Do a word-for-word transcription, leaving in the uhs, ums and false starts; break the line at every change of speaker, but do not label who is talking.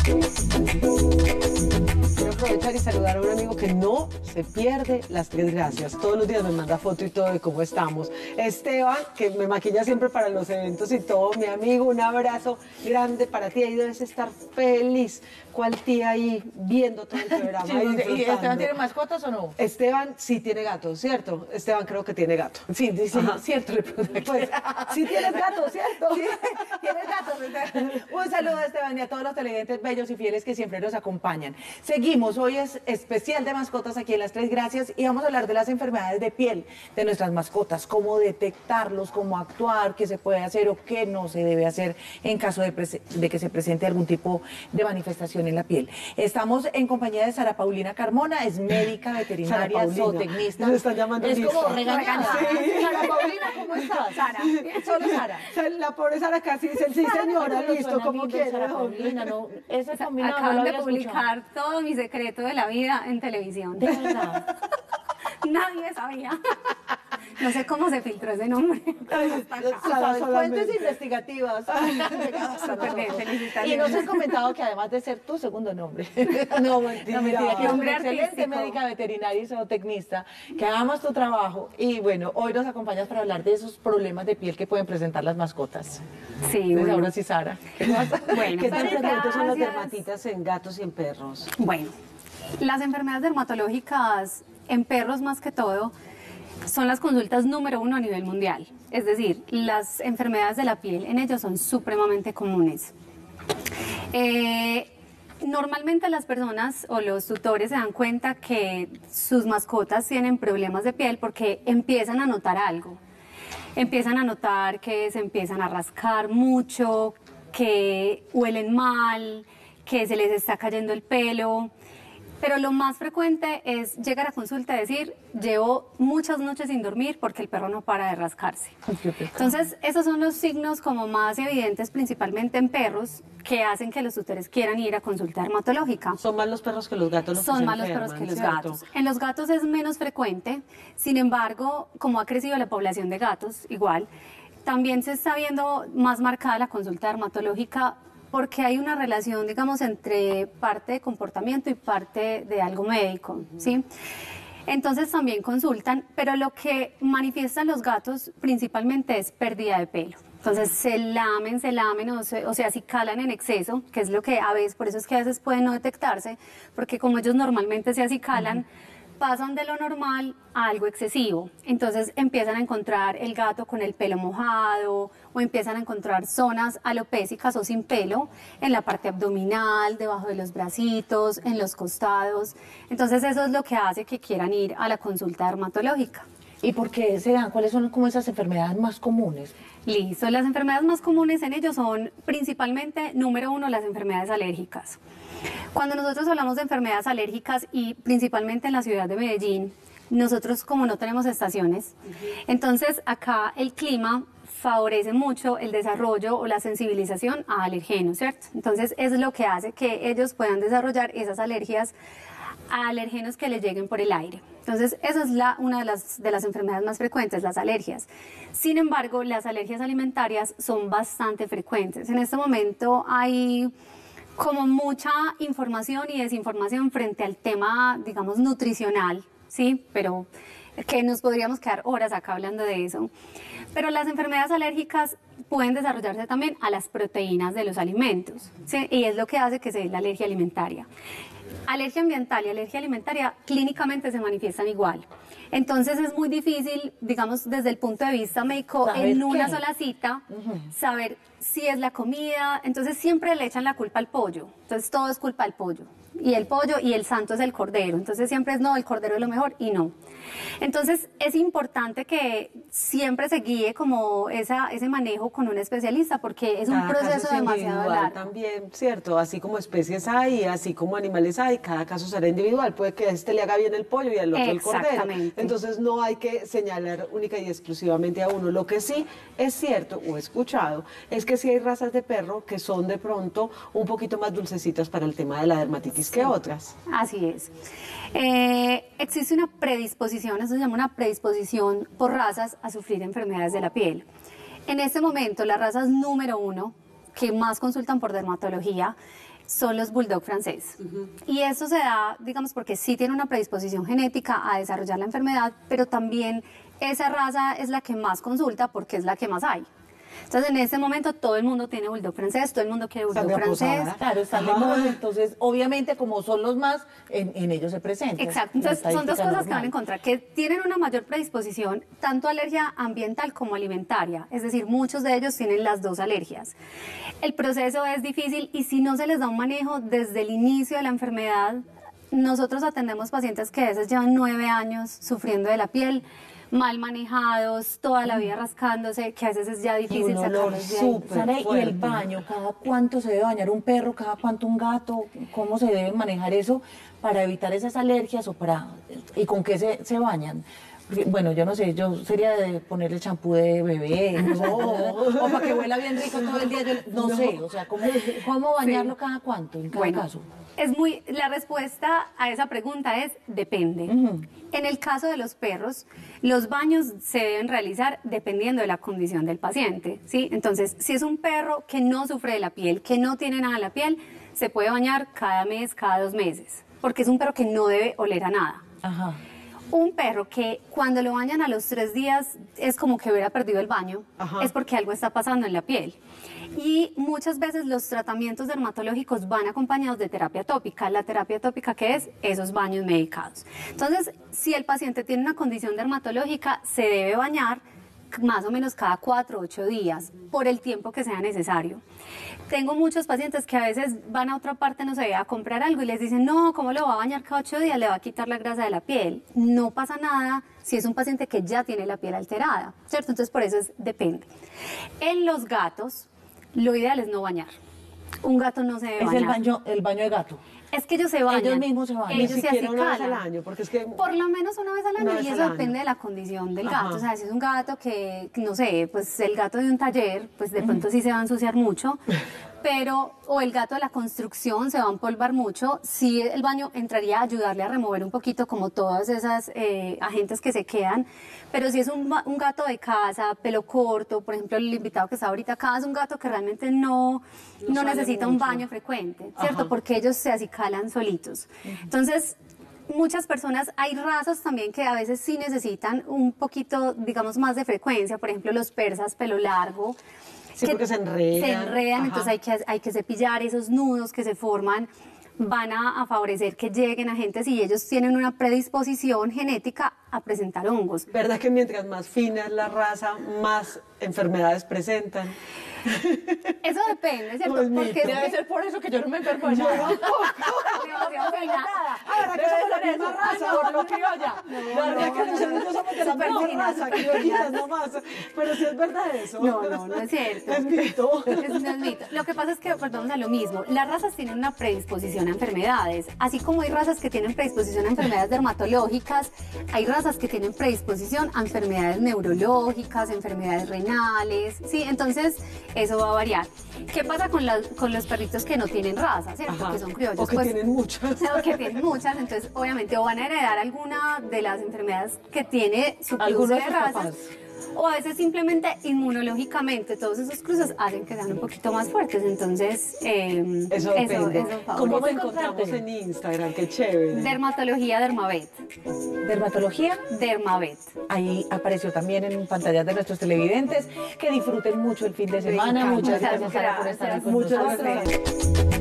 Quiero aprovechar y saludar a un amigo que no se pierde las tres gracias. Todos los días me manda foto y todo de cómo estamos. Esteban, que me maquilla siempre para los eventos y todo. Mi amigo, un abrazo grande para ti. Ahí debes estar feliz. ¿Cuál tía ahí viendo todo el programa?
Sí,
y
¿y Esteban tiene mascotas o no?
Esteban sí tiene gato, ¿cierto? Esteban creo que tiene gato.
Sí, sí, cierto. Le
pues, sí tienes gato, ¿cierto?
Sí, tienes gato. Un saludo a Esteban y a todos los televidentes bellos y fieles que siempre nos acompañan. Seguimos, hoy es especial de mascotas aquí en Las Tres Gracias y vamos a hablar de las enfermedades de piel de nuestras mascotas, cómo detectarlos, cómo actuar, qué se puede hacer o qué no se debe hacer en caso de, de que se presente algún tipo de manifestación en la piel. Estamos en compañía de Sara Paulina Carmona, es médica veterinaria, zootecnista.
Se están llamando
es
lista.
como regañada.
Sí.
Sara Paulina, ¿cómo estás?
Sara.
Solo Sara.
La pobre Sara casi dice, sí señora, listo, como quiere.
Sara Paulina, no, ese combinado no lo
Acaban de
había
publicar
escuchado.
todo mi secreto de la vida en televisión.
De verdad.
Nadie sabía. No sé cómo se filtró ese nombre.
Sabes, fuentes investigativas.
Súper bien,
Y
felicitaciones.
nos has comentado que además de ser tu segundo nombre,
No, mentira.
no, mentira, que eres
Nombre
una excelente
artístico.
médica veterinaria y zootecnista, que amas tu trabajo y bueno, hoy nos acompañas para hablar de esos problemas de piel que pueden presentar las mascotas.
Sí,
Entonces,
bueno.
ahora sí, Sara. ¿Qué pasa?
Bueno,
¿Qué tan
Sarita,
frecuentes son las
gracias.
dermatitas en gatos y en perros?
Bueno, las enfermedades dermatológicas en perros más que todo son las consultas número uno a nivel mundial. Es decir, las enfermedades de la piel en ellos son supremamente comunes. Eh, normalmente las personas o los tutores se dan cuenta que sus mascotas tienen problemas de piel porque empiezan a notar algo. Empiezan a notar que se empiezan a rascar mucho, que huelen mal, que se les está cayendo el pelo. Pero lo más frecuente es llegar a consulta y decir, llevo muchas noches sin dormir porque el perro no para de rascarse. Entonces, esos son los signos como más evidentes, principalmente en perros, que hacen que los tutores quieran ir a consulta dermatológica.
Son más los perros que los gatos los que
Son
se
más los
enferman,
perros que los
¿cierto?
gatos. En los gatos es menos frecuente, sin embargo, como ha crecido la población de gatos, igual, también se está viendo más marcada la consulta dermatológica porque hay una relación, digamos, entre parte de comportamiento y parte de algo médico, ¿sí? Entonces también consultan, pero lo que manifiestan los gatos principalmente es pérdida de pelo. Entonces se lamen, se lamen, o, se, o sea, si calan en exceso, que es lo que a veces, por eso es que a veces pueden no detectarse, porque como ellos normalmente se acicalan, pasan de lo normal a algo excesivo. Entonces empiezan a encontrar el gato con el pelo mojado o empiezan a encontrar zonas alopécicas o sin pelo en la parte abdominal, debajo de los bracitos, en los costados. Entonces eso es lo que hace que quieran ir a la consulta dermatológica.
¿Y por qué se dan? ¿Cuáles son como esas enfermedades más comunes?
Listo, las enfermedades más comunes en ellos son principalmente, número uno, las enfermedades alérgicas. Cuando nosotros hablamos de enfermedades alérgicas y principalmente en la ciudad de Medellín, nosotros como no tenemos estaciones, entonces acá el clima favorece mucho el desarrollo o la sensibilización a alergenos, ¿cierto? Entonces es lo que hace que ellos puedan desarrollar esas alergias a alergenos que les lleguen por el aire. Entonces, esa es la, una de las, de las enfermedades más frecuentes, las alergias. Sin embargo, las alergias alimentarias son bastante frecuentes. En este momento hay como mucha información y desinformación frente al tema, digamos, nutricional, ¿sí? Pero que nos podríamos quedar horas acá hablando de eso. Pero las enfermedades alérgicas pueden desarrollarse también a las proteínas de los alimentos, ¿sí? Y es lo que hace que se dé la alergia alimentaria. Alergia ambiental y alergia alimentaria clínicamente se manifiestan igual. Entonces es muy difícil, digamos, desde el punto de vista médico,
¿Saber
en una
qué?
sola cita,
Ujú.
saber si es la comida. Entonces siempre le echan la culpa al pollo. Entonces todo es culpa del pollo. Y el pollo y el santo es el cordero. Entonces siempre es no, el cordero es lo mejor y no. Entonces es importante que siempre se guíe como esa, ese manejo con un especialista porque es un
Cada caso
proceso
es
demasiado
individual
largo.
también, ¿cierto? Así como especies hay, así como animales hay, cada caso será individual. Puede que a este le haga bien el pollo y al otro el cordero.
Exactamente.
Entonces no hay que señalar única y exclusivamente a uno. Lo que sí es cierto o he escuchado es que sí hay razas de perro que son de pronto un poquito más dulcecitas para el tema de la dermatitis que otras.
Así es. Eh, existe una predisposición, eso se llama una predisposición por razas a sufrir enfermedades de la piel. En este momento, las razas número uno que más consultan por dermatología son los bulldog francés. Uh-huh. Y eso se da, digamos, porque sí tiene una predisposición genética a desarrollar la enfermedad, pero también esa raza es la que más consulta porque es la que más hay. Entonces, en ese momento, todo el mundo tiene bulldog francés, todo el mundo quiere bulldog francés.
Claro, están de moda, entonces, obviamente, como son los más, en, en ellos se presenta.
Exacto, entonces son dos cosas normal. Que van en contra, que tienen una mayor predisposición, tanto alergia ambiental como alimentaria, es decir, muchos de ellos tienen las dos alergias. El proceso es difícil y si no se les da un manejo desde el inicio de la enfermedad, nosotros atendemos pacientes que a veces llevan nueve años sufriendo de la piel, mal manejados, toda la vida rascándose, que a veces es ya difícil sacarlos de ahí.
Sara, y el baño, ¿cada cuánto se debe bañar un perro? ¿Cada cuánto un gato? ¿Cómo se debe manejar eso para evitar esas alergias o para y con qué se, se bañan? Porque, bueno, yo no sé, yo sería de ponerle champú de bebé, no, o para que huela bien rico todo el día, yo no, no. sé, o sea, ¿cómo, cómo bañarlo sí. cada cuánto, en cada
bueno,
caso?
Es muy, la respuesta a esa pregunta es depende. Uh-huh. En el caso de los perros, los baños se deben realizar dependiendo de la condición del paciente, ¿sí? Entonces, si es un perro que no sufre de la piel, que no tiene nada en la piel, se puede bañar cada mes, cada dos meses, porque es un perro que no debe oler a nada.
Ajá.
Un perro que cuando lo bañan a los tres días es como que hubiera perdido el baño, Ajá. es porque algo está pasando en la piel. Y muchas veces los tratamientos dermatológicos van acompañados de terapia tópica. La terapia tópica, ¿qué es? Esos baños medicados. Entonces, si el paciente tiene una condición dermatológica, se debe bañar más o menos cada cuatro o ocho días, por el tiempo que sea necesario. Tengo muchos pacientes que a veces van a otra parte, no sé, a comprar algo y les dicen, no, ¿cómo lo va a bañar cada ocho días? Le va a quitar la grasa de la piel. No pasa nada si es un paciente que ya tiene la piel alterada, ¿cierto? Entonces, por eso es, depende. En los gatos, lo ideal es no bañar. Un gato no se debe
es
bañar.
Es el baño, el baño de gato.
Es que ellos se bañan.
Ellos mismos se bañan.
Ellos
Ni
se
siquiera una vez
acicalan.
al año, porque es que...
Por lo menos una vez al año,
vez
y
al
eso
año.
depende de la condición del
Ajá.
gato. O sea, si es un gato que, no sé, pues el gato de un taller, pues de pronto sí se va a ensuciar mucho, pero, o el gato de la construcción se va a empolvar mucho, sí el baño entraría a ayudarle a remover un poquito como todas esas eh, agentes que se quedan, pero si es un, un gato de casa, pelo corto, por ejemplo el invitado que está ahorita acá es un gato que realmente no, no, no necesita mucho. un baño frecuente, ¿cierto? Ajá. Porque ellos se acicalan solitos. Uh-huh. Entonces, muchas personas, hay razas también que a veces sí necesitan un poquito, digamos, más de frecuencia, por ejemplo los persas, pelo largo,
Sí, porque se enredan.
Se enredan, Ajá. entonces hay que, hay que cepillar esos nudos que se forman, van a, a favorecer que lleguen agentes y ellos tienen una predisposición genética a presentar hongos.
¿Verdad que mientras más fina es la raza, más enfermedades presentan?
Eso depende, ¿cierto?
Pues
porque
debe es ser por eso que yo no me enfermo de
yo
nada.
Demasiado fina.
Ahora que somos la misma raza.
Por lo criolla.
La verdad que nosotros somos de la misma raza, criollitas nomás. Pero si es verdad eso.
No, no, no es cierto.
Es mito.
Es, no es mito. Lo que pasa es que, volvamos a lo mismo, las razas tienen una predisposición a enfermedades. Así como hay razas que tienen predisposición a enfermedades dermatológicas, hay razas que tienen predisposición a enfermedades neurológicas, enfermedades renales, ¿sí? Entonces, eso va a variar. ¿Qué pasa con, la, con los perritos que no tienen raza, ¿cierto?
Ajá.
Que son criollos.
O que
pues,
tienen muchas.
O que tienen muchas, entonces obviamente o van a heredar alguna de las enfermedades que tiene su cruce de razas, o a veces simplemente inmunológicamente todos esos cruces hacen que sean un poquito más fuertes, entonces eh,
eso depende.
Eso, eso
¿Cómo te encontramos en Instagram? Qué chévere.
Dermatología Dermavet.
¿Dermatología?
Dermavet.
Ahí apareció también en pantallas de nuestros televidentes. Que disfruten mucho el fin de semana.
Sí,
muchas
muchas
gracias, Sara, por
gracias.
estar aquí con
Muchas
nosotros.
gracias.